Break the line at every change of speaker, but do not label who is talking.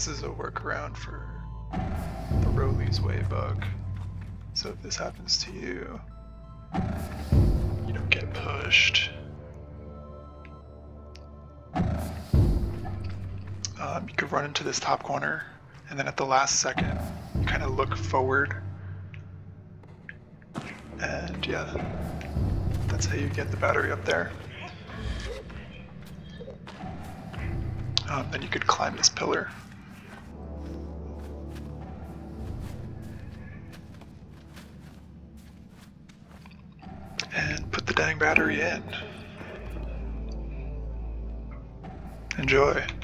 This is a workaround for the Rowley's Way bug. So if this happens to you, you don't get pushed. You could run into this top corner, and then at the last second, you kind of look forward. And yeah, that's how you get the battery up there. Then you could climb this pillar. And put the dang battery in. Enjoy.